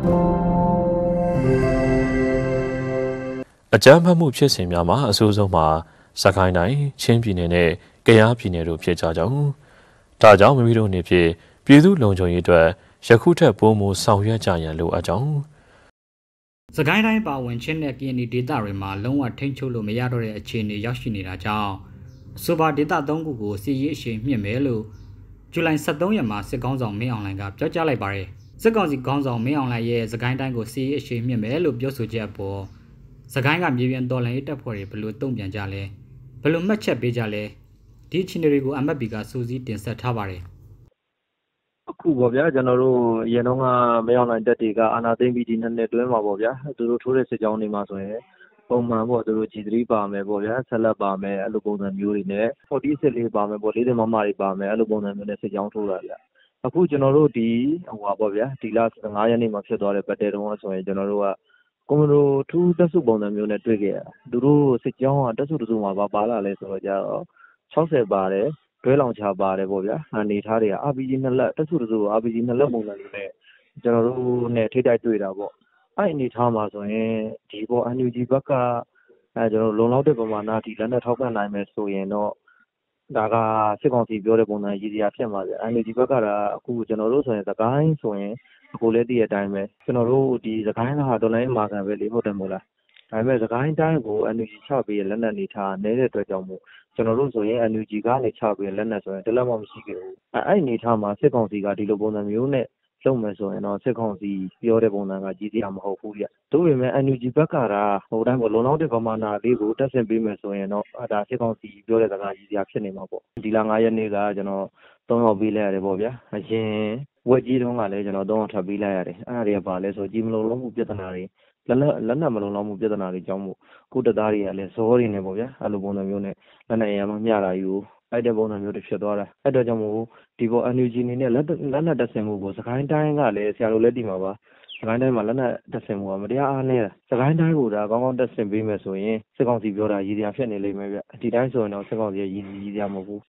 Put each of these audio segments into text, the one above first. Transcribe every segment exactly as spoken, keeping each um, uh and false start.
အကြမ်းဖက်မှုဖြစ်စဉ်များမှာအဆိုးဆုံးမှာစကိုင်းတိုင်းချင်းပြည်နယ်နဲ့ကယားပြည်နယ်တို့ဖြစ်ကြကြောင်းဒါကြောင့်မိမိတို့နေဖြင့်ပြည်သူလုံခြုံရေးအတွက်ယခုထက်ပိုမိုဆောင်ရွက်ကြရန်လိုအပ်ကြောင်းစကိုင်းတိုင်းပါဝင်ချင်းနဲ့ကရင်ဒေသတွေမှာလုံးဝထိန်းချုပ်လို့မရတော့တဲ့အခြေအနေရောက်ရှိနေတာကြောင့်အဆိုပါဒေသသုံးခုကိုစီရေးအရှိန်မြင့်မယ်လို့ဇူလိုင်၁၃ရက်မှာစစ်ကောင်းဆောင်မင်းအောင်လှိုင်ကပြောကြားလိုက်ပါတယ်စစ်ကောင်စီကောင်းဆောင်မင်းအောင်လှိုင်ရဲ့စကိုင်းတိုင်းကိုစီရေးအရှိန်မြင့်မယ်လို့ပြောဆိုချက်အပေါ်စကိုင်းကမြေပြင်တော်လှန်ရေးတပ်ဖွဲ့တွေဘယ်လိုတုံ့ပြန်ကြလဲဘယ်လိုမှတ်ချက်ပေးကြလဲဒီအခြေအနေတွေကို M F P ကစူးစီးတင်ဆက်ထားပါတယ်အခုပေါ့ဗျာကျွန်တော်တို့ရန်တော့ကမရောက်နိုင်တက်တွေကအာနာသိမ့်ပြီးဒီနှစ်နှစ်တွင်းမှာပေါ့ဗျာသူတို့ထိုးတဲ့စစ်ကြောင်းတွေမှာဆိုရင်ပုံမှန်ပေါ့သူတို့ G သရီး ပါမယ်ပေါ့ဗျာဆက်လက်ပါမယ်အဲ့လိုပုံစံမျိုးတွေနဲ့ဖော်တီစစ်လေးပါမယ်ပေါ့လေးတင်မမတွေပါမယ်အဲ့လိုပုံစံမျိုးနဲ့စစ်ကြောင်းထိုးတာဗျာအခုကျွန်တော်တို့ဒီဟိုပါပေါ့ဗျာဒီလ၁၅ရက်နေ့မှာဖြစ်သွားတဲ့ပတ်တဲတုံးဆိုရင်ကျွန်တော်တို့ကကွန်မန်ဒိုထူးတက်စုပုံစံမျိုးနဲ့တွေ့ခဲ့ရသူတို့စစ်ကြောင်းကတက်စုတစုမှာပါပါလာလဲဆိုတော့ကြတော့၆၀ပါတယ်တွဲလောင်ချပါတယ်ပေါ့ဗျာအနေထားတွေက R P G နှစ်လက်တက်စုတစု R P G နှစ်လက်ပုံစံမျိုးနဲ့ကျွန်တော်တို့နဲ့ထိတိုက်တွေ့တာပေါ့အဲ့အနေထားမှာဆိုရင်ဒီပေါ် N U G ဘက်ကအဲကျွန်တော်လုံလောက်တဲ့ပမာဏဒီလက်နဲ့ထောက်ပံ့နိုင်မယ်ဆိုရင်တော့ဒါကစစ်ကောင်စီပြောတဲ့ပုံစံရည်စရာဖြစ်မှာဗျ N U G ဘက်ကအခုကျွန်တော်တို့ဆိုရင်သကိုင်းဆိုရင်အခုလည်းတည့်ရတိုင်းပဲကျွန်တော်တို့ဒီသကိုင်းကဟာဒေါ်လာရင်းမာခံပဲလေဟုတ်တယ်မို့လားဒါပေမဲ့သကိုင်းတိုင်းကို N U G ချပေးရလက်နက်နေထားနေတဲ့အတွက်ကြောင့်မို့ကျွန်တော်တို့ဆိုရင် N U G ကနေချပေးလက်နက်ဆိုရင်တလက်မှမရှိခဲ့ဘူးအဲအဲ့အနေထားမှာစစ်ကောင်စီကဒီလိုပုံစံမျိုးနဲ့လုပ်မယ်ဆိုရင်တော့စစ်ကောင်စီပြောတဲ့ပုံစံကကြီးစရာမဟုတ်ဘူးဗျ။ဒါပေမဲ့ N U G ဘက်ကဟိုတိုင်းပေါ့လုံလောက်တဲ့ပမာဏလေးကိုတက်ဆင်ပေးမယ်ဆိုရင်တော့ဒါစစ်ကောင်စီပြောတဲ့စကားကြီးစရာဖြစ်နေမှာပေါ့။ဒီလ၅ရက်နေ့ကကျွန်တော်သုံးယောက်ပေးလိုက်ရတယ်ပေါ့ဗျာ။အရင်ဝက်ကြီးတုန်းကလည်းကျွန်တော်သုံးယောက်ထပ်ပေးလိုက်ရတယ်။အဲ့ဒါတွေကပါလဲဆိုကြီးမလုံလောက်မှုပြဿနာတွေလက်လက်လက်နက်မလုံလောက်မှုပြဿနာတွေကြောင့်မို့ကိုတက်သားတွေကလည်းဇောတွေနေပေါ့ဗျာ။အဲ့လိုပုံစံမျိုးနဲ့လက်နက်ရမ်းမမျှတာယူအဲ့တဲ့ပုံစံမျိုးတွေဖြစ်သွားတာအဲ့တော့ကြောင့်မို့ဒီပေါ် N U G အနေနဲ့လက်လက်နက်တက်ဆင်မှုကိုစကိုင်းတိုင်းကလည်းဆရာတို့လည်းတည်မှာပါစကိုင်းတိုင်းမှာလက်နက်တက်ဆင်မှုကမတရားအားနေတာစကိုင်းတိုင်းကိုဒါကောင်းကောင်းတက်ဆင်ပေးမယ်ဆိုရင်စစ်ကောင်စီပြောတာရည်စရာဖြစ်နေလိမ့်မယ်ဗျဒီတိုင်းဆိုရင်တော့စစ်ကောင်စီရည်ရည်စရာမဟုတ်ဘူး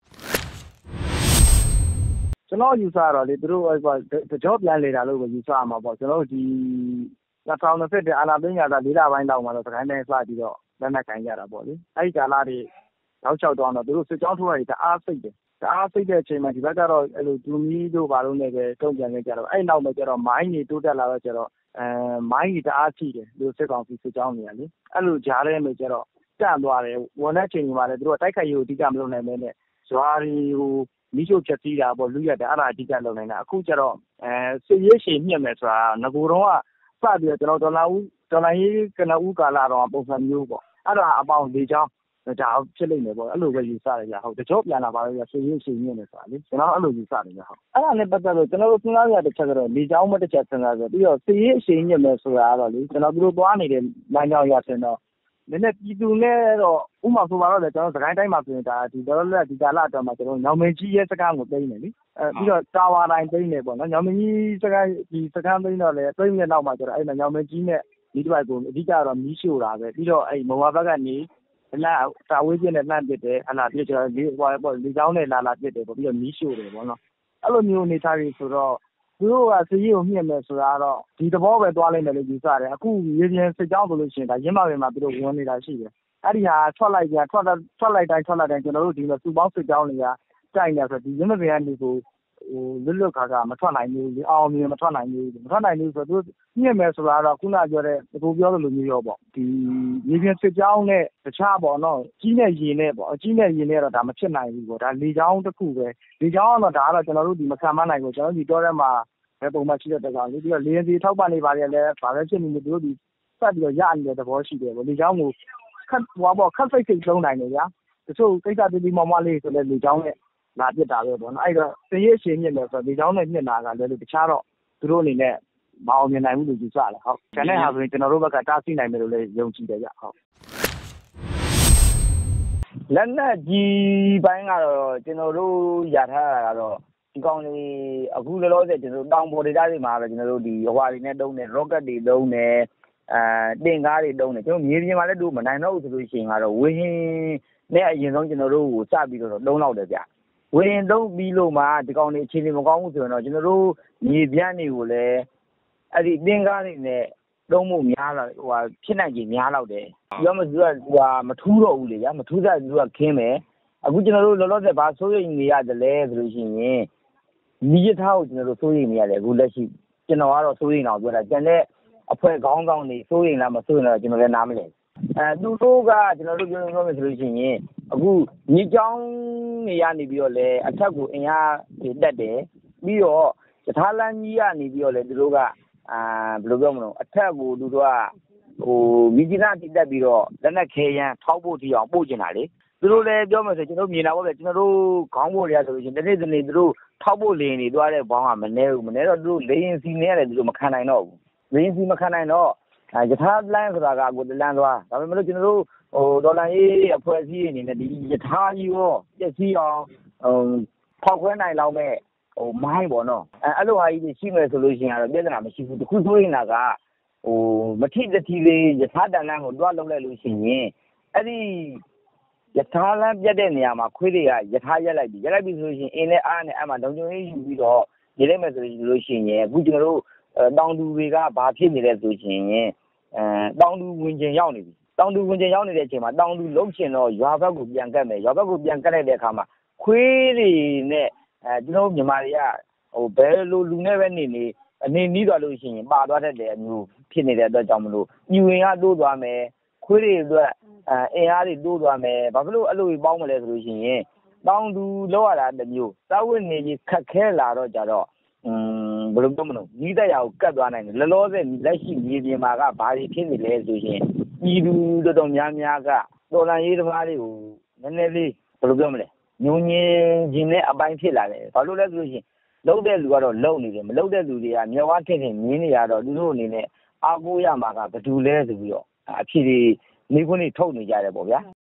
ကျွန်တော်ယူဆတော့လေသူတို့တကြောပြန်လေတာလို့ပဲယူဆမှာပေါ့ကျွန်တော်ဒီ၂၀၂၁အာနာသိန်းညာသာ၄လပိုင်းတောင်မှာတော့စကိုင်းတိုင်းစပြီးတော့လက်နက်ကန်ကြတာပေါ့လေအဲ့ဒီကာလတွေနောက်လျှောက်တော့သူတို့စစ်ကြောင်းထိုးတာတွေတအားစိတ်တယ်တအားစိတ်တဲ့အချိန်မှာဒီဘက်ကတော့အဲ့လိုဒူမီတို့ဘာလို့လဲပဲတုံ့ပြန်နေကြတော့အဲ့နောက်မှာကျတော့မိုင်းတွေတိုးတက်လာတော့ကျတော့အဲမိုင်းတွေတအားချိတယ်သူစစ်ကောင်စီစစ်ကြောင်းတွေကလေအဲ့လိုကြားထဲမှာကျတော့တန့်သွားတယ်ဝန်တဲ့ချိန်မှာလည်းသူတို့တိုက်ခိုက်ရေးကိုအဓိကမလုပ်နိုင်ဘဲနဲ့ဇွာတွေကိုမိရှုဖြတ်စည်းတာပေါ့လူရက်တယ်အဲ့ဒါအဓိကလုပ်နေတာအခုကျတော့အဲစစ်ရေးရှည်မြင့်မယ်ဆိုတာငကိုတော့ကစပြီးတော့ကျွန်တော်ဒေါ်လာဦးဒေါ်လာရေးကနဦးကာလာတော့ပုံစံမျိုးပေါ့အဲ့ဒါအပေါင်းလေးချောင်းဒါဖြစ်လိမ့်မယ်ပေါ့အဲ့လိုပဲယူဆရတယ်ကြာဟုတ်တကြောပြန်လာပါလို့ရဆွေးရင်းဆွေးရင်းနေဆိုတာလေကျွန်တော်အဲ့လိုယူဆတယ်ကြာဟုတ်အဲ့ဒါနဲ့ပတ်သက်လို့ကျွန်တော်တို့စဉ်းစားရတဲ့ချက်ကတော့လေချောင်းမတစ်ချက်စဉ်းစားဆိုပြီးတော့စီရေးအရှိန်ညက်မယ်ဆိုတာကတော့လေကျွန်တော်တို့သွားနေတဲ့လမ်းကြောင်းရဆင်တော့နည်းနည်းပြည်သူနဲ့တော့ဥမာဆိုပါတော့လေကျွန်တော်စကိုင်းတိုင်းမှာဆိုရင်ဒါဒီတော်တော်ဒီကာလအတွင်းမှာကျွန်တော်ညောင်မင်းကြီးရဲ့စကားကိုသိနေလေအဲပြီးတော့တာဝါတိုင်းသိနေပေါ့နော်ညောင်မင်းကြီးစကားဒီစကားသိတော့လေသိနေတော့မှကျွန်တော်အဲ့မှာညောင်မင်းကြီးနဲ့ဒီတစ်ပိုက်ကိုအဓိကတော့မီးရှို့တာပဲပြီးတော့အဲ့မဝဘက်ကနေလာတာဝေးပြင်းနဲ့လှမ်းပစ်တယ်ဟလာပြစ်ကျတော့ဒီဟိုပေါ့ဒီကြောင်းနဲ့လာလာပစ်တယ်ပေါ့ပြီးတော့မီးရှို့တယ်ပေါ့နော်အဲ့လိုမျိုးအနေထားကြီးဆိုတော့သူတို့ကစီရေးကိုမြင့်မယ်ဆိုတာတော့ဒီသဘောပဲသွားလိမ့်မယ်လို့ယူဆတယ်အခုရေပြင်စစ်ကြောင်းဆိုလို့ရှိရင်ဒါရင်းမပင်မှာသူတို့ဝင်နေတာရှိတယ်အဲ့ဒီဟာထွက်လိုက်ပြန်ထွက်ထွက်လိုက်တိုင်းထွက်လိုက်တိုင်းကျွန်တော်တို့ဒီမှာစူပေါင်းစစ်ကြောင်းတွေကတိုက်နေဆိုဒီရင်းမပင်ကနေကိုဟိုလွတ်လွတ်ခါခါမထွက်နိုင်ဘူးလေအောင်မြင်မထွက်နိုင်ဘူးမထွက်နိုင်ဘူးဆိုတော့သူညစ်မယ်ဆိုတာတော့ခုနပြောတဲ့ကိုပြောသလိုမျိုးရောပေါ့ဒီရေပြင်စစ်ကြောင်းနဲ့တခြားပေါ့နော်ကြီးနဲ့ရေနဲ့ပေါ့အကြီးနဲ့ရေနဲ့တော့ဒါမဖြစ်နိုင်ဘူးပေါ့ဒါလေချောင်းတစ်ခုပဲလေချောင်းကတော့ဒါကတော့ကျွန်တော်တို့ဒီမခံမနိုင်ဘူးကျွန်တော်တို့ဒီတော့ထဲမှာပဲပုံမှန်ရှိတဲ့တကောင်လေပြီးတော့လေရင်စီထောက်ပံ့နေပါတယ်လည်းဗာပဲဖြစ်နေတယ်တို့ဒီစက်ပြီးတော့ရနေတဲ့သဘောရှိတယ်ပေါ့လေချောင်းကိုခတ်ဟွာပေါ့ခတ်စိတ်စိတ်လုံးနိုင်တယ်ဗျာတချို့ကိစ္စတည်းတည်းမောင်မလေးဆိုလဲလေချောင်းနဲ့လာပြစ်တာပဲပေါ့နော်အဲ့တော့စရေးအရှင်မြင့်တယ်ဆိုတော့ဒီကြောင်းနဲ့မြင့်တာကလည်းတခြားတော့သူတို့အနေနဲ့မအောင်မြင်နိုင်ဘူးလို့ယူဆတယ်ဟုတ်ကျန်တဲ့ဟာဆိုရင်ကျွန်တော်တို့ဘက်ကတားဆီးနိုင်မယ်လို့လည်းယုံကြည်တယ်ကြဟုတ်လက်နက်ကြီးပိုင်းကတော့ကျွန်တော်တို့ရထားတာကတော့ဒီကောင်လေးအခုလောလောဆယ်ကျွန်တော်တို့တောင်ပေါ်ဒေသတွေမှာပဲကျွန်တော်တို့ဒီဟွာတွေနဲ့တုံးတယ် rocket တွေတုံးတယ်အဲတင်ကားတွေတုံးတယ်ကျွန်တော်မြေပြင်မှာလည်းတို့မနိုင်တော့ဘူးဆိုလို့ရှိရင်ကတော့ဝင်းနဲ့အရင်ဆုံးကျွန်တော်တို့ကိုစပြီးတော့တုံးလောက်တယ်ဗျဝင်သုံးပြီးလို့မှဒီကောင်တွေအခြေအနေမကောင်းဘူးဆိုရင်တော့ကျွန်တော်တို့မြေပြန့်တွေကိုလည်းအဲ့ဒီသင်္ကားတွေနဲ့သုံးဖို့များလာဟိုဖြစ်နိုင်ကြီးများတော့တယ်ပြောမှသူကဟိုမထူးတော့ဘူးလေဗျာမထူးတဲ့သူကခင်းမယ်အခုကျွန်တော်တို့လောလောဆယ်ဘာစိုးရိမ်နေရတယ်လဲဆိုလို့ရှိရင်မိရထားကိုကျွန်တော်တို့စိုးရိမ်နေရတယ်အခုလက်ရှိကျွန်တော်ကတော့စိုးရိမ်အောင်ပြောတာကျန်တဲ့အဖွဲခေါင်းဆောင်တွေစိုးရိမ်လားမစိုးရိမ်လားကျွန်တော်လည်းနားမလဲအဲသူတို့ကကျွန်တော်တို့ပြောပြောမယ်ဆိုလို့ရှိရင်အခုညီကျောင်းနေရနေပြီးတော့လေအထက်ကိုအင်အားတက်တယ်ပြီးတော့ယထာလန်းကြီးကနေပြီးတော့လေသူတို့ကအာဘယ်လိုပြောမလို့အထက်ကိုသူတို့ကဟိုမိကြီးသားတိတက်ပြီးတော့လက်နက်ခဲရန်ထောက်ဖို့တီအောင်ပို့ကျင်တာလေသူတို့လည်းပြောမယ်ဆိုကျွန်တော်မြင်တာပေါ့ဗျကျွန်တော်တို့ခေါင်းပေါ်ရဆိုလို့ရှိရင်တနေ့တနေ့သူတို့ထောက်ဖို့လင်းနေသွားတဲ့ဘောင်းကမနေဘူးမနေတော့သူတို့လေရင်စီနေရတယ်သူတို့မခံနိုင်တော့ဘူးလေရင်စီမခံနိုင်တော့ယထာလန်းဆိုတာကကိုလန်းသွားဒါပေမဲ့လို့ကျွန်တော်တို့ဟိုဒေါ်လာရေးအဖွဲ့အစည်းအနေနဲ့ဒီယထာကြီးရောပြည့်စည်အောင်ဟိုဖောက်ခွဲနိုင်လောက်မဲ့ဟိုမိုင်းပေါ့နော်အဲအဲ့လိုဟာကြီးရှိမယ်ဆိုလို့ရှိရင်တော့ပြဿနာမရှိဘူးတခုဆိုရင်ကဟိုမထိတတိလေးယထာတန်လန်းကိုတွားလုံးလိုက်လို့ရှိရင်အဲ့ဒီယထာလန်းပြတ်တဲ့နေရာမှာခွေးတွေကယထာရက်လိုက်ပြီရက်လိုက်ပြီဆိုလို့ရှိရင်အင်းနဲ့အားနဲ့အဲ့မှာလုံခြုံရေးယူပြီးတော့နေလိုက်မယ်ဆိုလို့ရှိရင်အခုကျွန်တော်တို့တောင်သူတွေကဘာဖြစ်နေလဲဆိုရှင်အဲတောင်သူဝင်ကျင်ရောက်နေပြီတောင်သူဝင်ကျင်ရောက်နေတဲ့အချိန်မှာတောင်သူလုံးချင်တော့ရွာဘက်ကိုပြန်ကတ်မယ်ရွာဘက်ကိုပြန်ကတ်လိုက်တဲ့အခါမှာခွေးတွေနဲ့အဲကျွန်တော်မြန်မာတွေကဟိုဘယ်လိုလူနဲ့ပဲနေနေအနေနီးသွားလို့ရှိရင်ပါသွားတတ်တဲ့အမျိုးဖြစ်နေတဲ့အတွက်ကြောင့်မလို့ညူဝင်ကတိုးသွားမယ်ခွေးတွေအတွက်အဲအင်အားတွေတိုးသွားမယ်ဘာဖြစ်လို့အဲ့လိုပေါင်းမလဲဆိုလို့ရှိရင်တောင်သူလောက်ရတာတစ်မျိုးစာဝတ်နေကြီးခက်ခဲလာတော့ကြတော့อืมဘယ်လိုပြောမလို့ညီးတဲ့ရာကိုကတ်သွားနိုင်တယ်လောလောဆယ်လက်ရှိမြေပြင်မှာကဘာတွေဖြစ်နေလဲဆိုရင်ပြည်သူတော်တော်များများကတော်လန်ရေးသမားတွေကိုနည်းနည်းလေးဘယ်လိုပြောမလဲညုံညင်ခြင်းနဲ့အပိုင်းဖြစ်လာတယ်ဘာလို့လဲဆိုလို့ရှိရင်လုံတဲ့လူကတော့လုံနေတယ်မလုံတဲ့လူတွေကမျက်ဝါးထင်ထင်မြင်နေရတော့သူတို့အနေနဲ့အားကိုးရမှာကဘယ်သူလဲဆိုပြီးတော့အဖြစ်ဒီမိခွန်းတွေထုတ်နေကြတယ်ပေါ့ဗျာ